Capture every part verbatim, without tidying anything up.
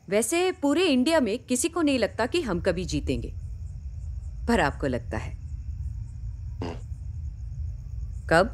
वैसे पूरे इंडिया में किसी को नहीं लगता कि हम कभी जीतेंगे, पर आपको लगता है। कब?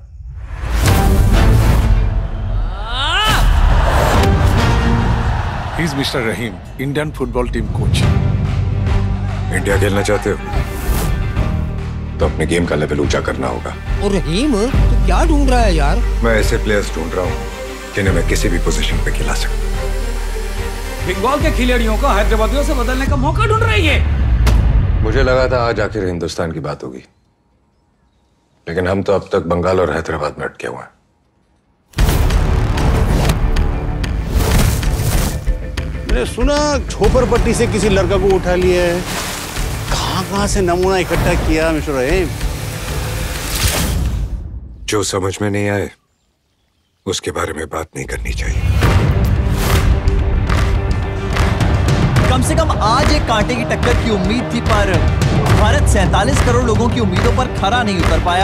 He is mister Rahim, Indian football team coach. India खेलना चाहते हो तो अपने गेम का लेवल ऊंचा करना होगा। और रहीम तो क्या ढूंढ रहा है यार? मैं ऐसे प्लेयर्स ढूंढ रहा हूँ जिन्हें मैं किसी भी पोजीशन पे खिला सकूं। बंगाल के खिलाड़ियों को हैदराबादियों से बदलने का मौका ढूंढ रही है। मुझे लगा था आज आखिर हिंदुस्तान की बात होगी, लेकिन हम तो अब तक बंगाल और हैदराबाद में अटके हुए हैं। मैंने सुना झोपड़पट्टी से किसी लड़का को उठा लिया है। कहां कहां से नमूना इकट्ठा किया मिस्टर रहीम? जो समझ में नहीं आए उसके बारे में बात नहीं करनी चाहिए। कम से कम आज एक कांटे की टक्कर की उम्मीद थी, पर भारत सैंतालीस करोड़ लोगों की उम्मीदों पर खरा नहीं उतर पाया।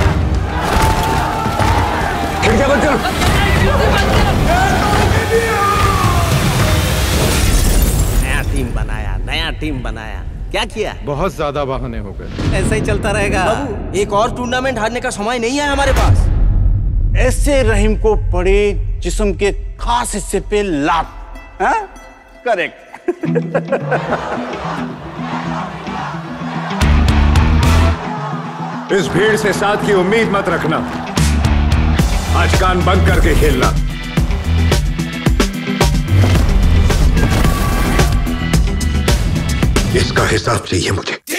नया टीम बनाया, नया टीम बनाया, क्या किया? बहुत ज्यादा बहाने हो गए। ऐसा ही चलता रहेगा। बाबू, एक और टूर्नामेंट हारने का समय नहीं है हमारे पास। ऐसे रहीम को पड़े जिस्म के खास हिस्से पे लात। करेक्ट। इस भीड़ से साथ की उम्मीद मत रखना। आज कान बंद करके खेलना। इसका हिसाब चाहिए मुझे।